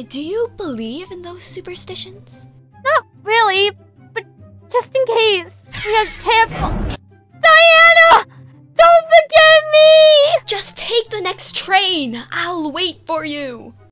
do you believe in those superstitions? Not really, but just in case, we are careful. Diana! Don't forget me! Just take the next train. I'll wait for you.